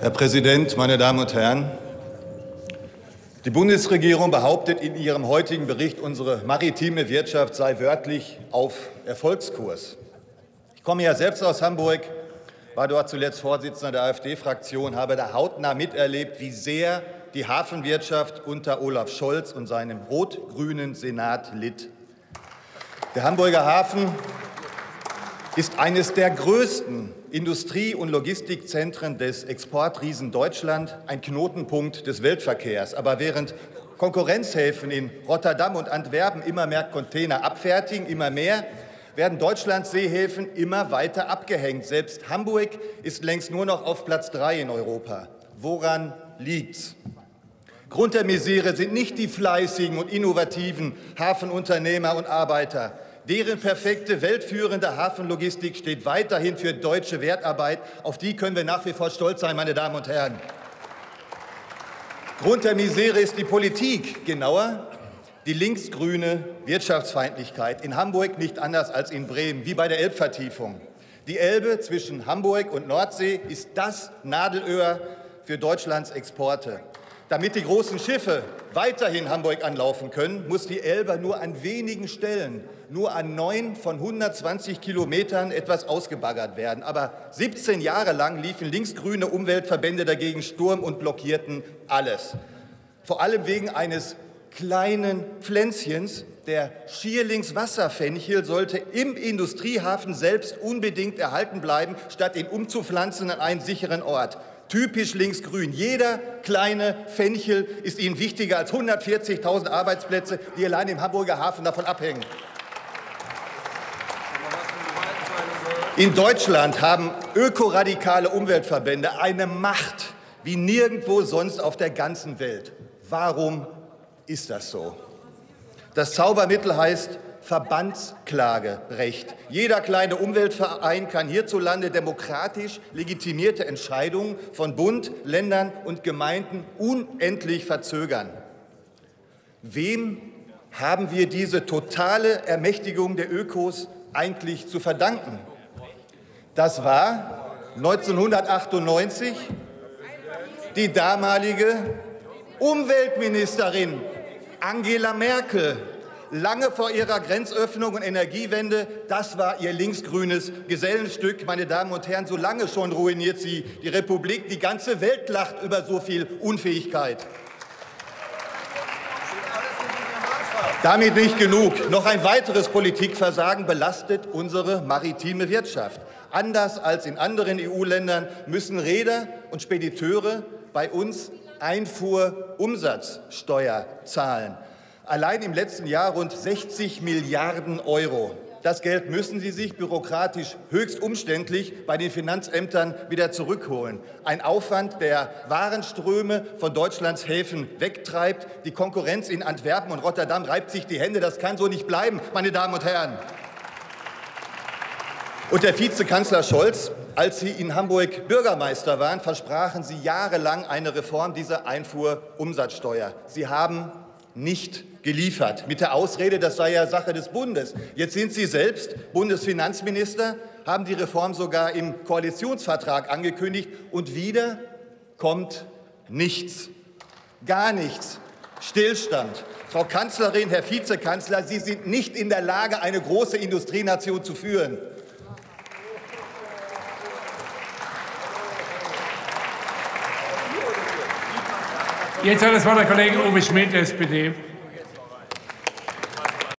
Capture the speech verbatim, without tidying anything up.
Herr Präsident, meine Damen und Herren! Die Bundesregierung behauptet in ihrem heutigen Bericht, unsere maritime Wirtschaft sei wörtlich auf Erfolgskurs. Ich komme ja selbst aus Hamburg, war dort zuletzt Vorsitzender der AfD-Fraktion, habe da hautnah miterlebt, wie sehr die Hafenwirtschaft unter Olaf Scholz und seinem rot-grünen Senat litt. Der Hamburger Hafen ist eines der größten Industrie- und Logistikzentren des Exportriesen Deutschland, ein Knotenpunkt des Weltverkehrs. Aber während Konkurrenzhäfen in Rotterdam und Antwerpen immer mehr Container abfertigen, immer mehr, werden Deutschlands Seehäfen immer weiter abgehängt. Selbst Hamburg ist längst nur noch auf Platz drei in Europa. Woran liegt's? Grund der Misere sind nicht die fleißigen und innovativen Hafenunternehmer und Arbeiter. Deren perfekte, weltführende Hafenlogistik steht weiterhin für deutsche Wertarbeit. Auf die können wir nach wie vor stolz sein, meine Damen und Herren. Grund der Misere ist die Politik, genauer die linksgrüne Wirtschaftsfeindlichkeit. In Hamburg nicht anders als in Bremen, wie bei der Elbvertiefung. Die Elbe zwischen Hamburg und Nordsee ist das Nadelöhr für Deutschlands Exporte. Damit die großen Schiffe weiterhin Hamburg anlaufen können, muss die Elbe nur an wenigen Stellen, nur an neun von hundertzwanzig Kilometern etwas ausgebaggert werden. Aber siebzehn Jahre lang liefen linksgrüne Umweltverbände dagegen Sturm und blockierten alles. Vor allem wegen eines kleinen Pflänzchens. Der Schierlingswasserfenchel sollte im Industriehafen selbst unbedingt erhalten bleiben, statt ihn umzupflanzen an einen sicheren Ort. Typisch linksgrün. Jeder kleine Fenchel ist Ihnen wichtiger als hundertvierzigtausend Arbeitsplätze, die allein im Hamburger Hafen davon abhängen. In Deutschland haben ökoradikale Umweltverbände eine Macht wie nirgendwo sonst auf der ganzen Welt. Warum ist das so? Das Zaubermittel heißt Verbandsklagerecht. Jeder kleine Umweltverein kann hierzulande demokratisch legitimierte Entscheidungen von Bund, Ländern und Gemeinden unendlich verzögern. Wem haben wir diese totale Ermächtigung der Ökos eigentlich zu verdanken? Das war neunzehnhundertachtundneunzig die damalige Umweltministerin Angela Merkel. Lange vor ihrer Grenzöffnung und Energiewende, das war ihr linksgrünes Gesellenstück. Meine Damen und Herren, so lange schon ruiniert sie die Republik. Die ganze Welt lacht über so viel Unfähigkeit. Damit nicht genug. Noch ein weiteres Politikversagen belastet unsere maritime Wirtschaft. Anders als in anderen E U-Ländern müssen Reeder und Spediteure bei uns Einfuhrumsatzsteuer zahlen. Allein im letzten Jahr rund sechzig Milliarden Euro. Das Geld müssen sie sich bürokratisch höchst umständlich bei den Finanzämtern wieder zurückholen. Ein Aufwand, der Warenströme von Deutschlands Häfen wegtreibt. Die Konkurrenz in Antwerpen und Rotterdam reibt sich die Hände. Das kann so nicht bleiben, meine Damen und Herren. Und der Vizekanzler Scholz, als Sie in Hamburg Bürgermeister waren, versprachen Sie jahrelang eine Reform dieser Einfuhrumsatzsteuer. Sie haben nicht geliefert, mit der Ausrede, das sei ja Sache des Bundes. Jetzt sind Sie selbst Bundesfinanzminister, haben die Reform sogar im Koalitionsvertrag angekündigt und wieder kommt nichts, gar nichts, Stillstand. Frau Kanzlerin, Herr Vizekanzler, Sie sind nicht in der Lage, eine große Industrienation zu führen. Jetzt hat das Wort der Kollege Uwe Schmidt, S P D.